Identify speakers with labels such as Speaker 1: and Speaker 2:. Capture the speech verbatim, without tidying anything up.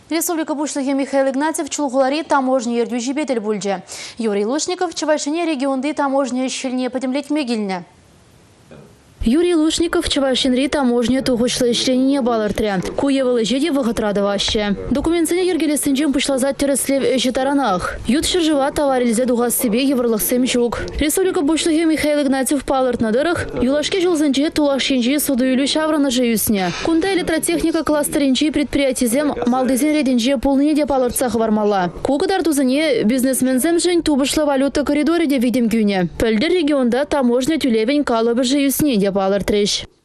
Speaker 1: Республика бушлығы Михаил Игнатьев чулғылари таможни ердю жібетел бульже. Юрий Лушников Чувашине регионды таможни щельне подемлеть мегильне. Юрий Лушников Чувашинри таможня туғышлы ішленіне балыртыря. Куевалы жеде вғытрады ваще. Документсіне ергелесінжен пышлазат теріслев әші таранақ. Ют шыржыва товарилзе дуғас себе еврлықсем жүк. Республика бушлығы Михаил Игнатьев палыртнадырық, юлашке жылзынже тулашинжи судуюлю шавраны жиюсне. Кунда электротехника кластеринжи предприятизем малдызен рединже полныне де палыртсақ вармала. Кугыдар тузыне бизнесмензем жын тубышлы валюта коридоре де видим гюне. Пөлдер регионда таможня тюлевень калыбы жиюсне де балыртрыш.